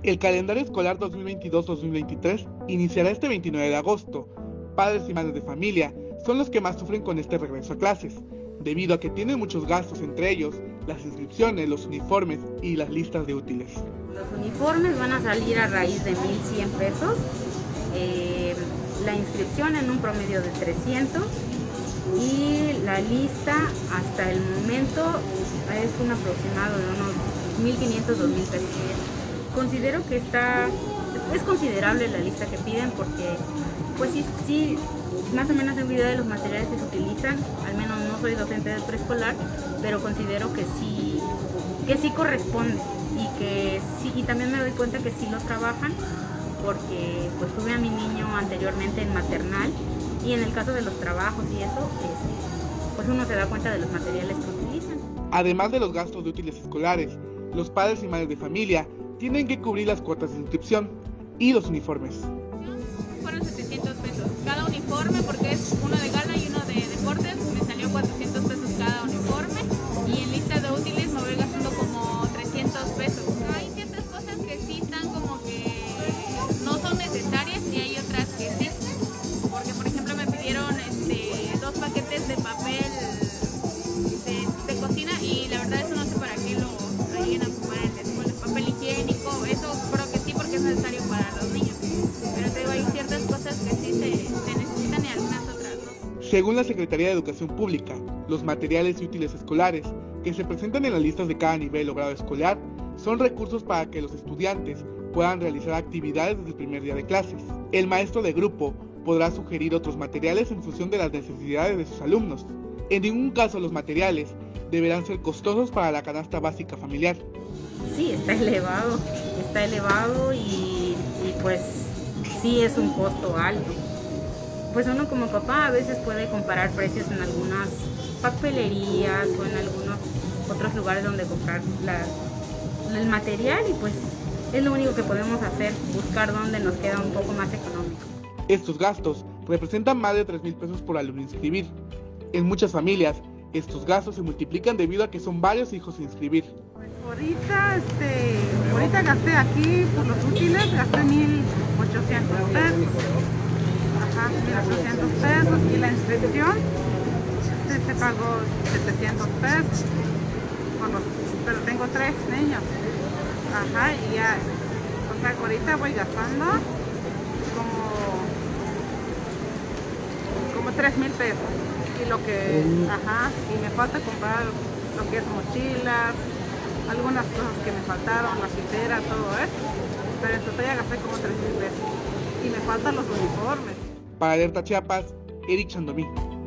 El calendario escolar 2022-2023 iniciará este 29 de agosto. Padres y madres de familia son los que más sufren con este regreso a clases, debido a que tienen muchos gastos, entre ellos las inscripciones, los uniformes y las listas de útiles. Los uniformes van a salir a raíz de 1,100 pesos, la inscripción en un promedio de 300 y la lista hasta el momento es un aproximado de unos 1,500, 2,000 pesos. Considero que es considerable la lista que piden porque pues sí, más o menos tengo idea de los materiales que se utilizan, al menos no soy docente de preescolar, pero considero que sí corresponde y también me doy cuenta que sí lo trabajan porque pues tuve a mi niño anteriormente en maternal y en el caso de los trabajos y eso, pues uno se da cuenta de los materiales que utilizan. Además de los gastos de útiles escolares, los padres y madres de familia tienen que cubrir las cuotas de inscripción y los uniformes. Fueron 700 pesos cada uniforme porque es uno de gala y uno de deportes, me salió 400 pesos cada uniforme y en lista de útiles me voy gastando como 300 pesos. Hay ciertas cosas que sí están como que no son necesarias y hay otras que sí, porque por ejemplo me pidieron 2 paquetes de papel de cocina y la verdad eso no sé para qué lo lleguen a ocupar en la escuela. Papel higiénico, eso creo que sí porque es necesario para los niños, pero te digo, hay ciertas cosas que sí se necesitan y algunas otras no. Según la Secretaría de Educación Pública, los materiales y útiles escolares que se presentan en las listas de cada nivel o grado escolar son recursos para que los estudiantes puedan realizar actividades desde el primer día de clases. El maestro de grupo podrá sugerir otros materiales en función de las necesidades de sus alumnos. En ningún caso los materiales deberán ser costosos para la canasta básica familiar. Sí, está elevado y pues sí es un costo alto. Pues uno como papá a veces puede comparar precios en algunas papelerías o en algunos otros lugares donde comprar el material y pues es lo único que podemos hacer, buscar dónde nos queda un poco más económico. Estos gastos representan más de 3,000 pesos por alumno inscribir. En muchas familias, estos gastos se multiplican debido a que son varios hijos a inscribir. Pues ahorita gasté aquí por los útiles, gasté 1,800 pesos. Ajá, 1,800 pesos y la inscripción se pagó 700 pesos. Pero tengo 3 niños. Ajá, y ya, o sea, ahorita voy gastando como 3,000 pesos. Y y me falta comprar lo que es mochilas, algunas cosas que me faltaron, la citera, todo eso. Pero en total ya gasté como 3,000 pesos. Y me faltan los uniformes. Para Alerta Chiapas, Eric Chandomí.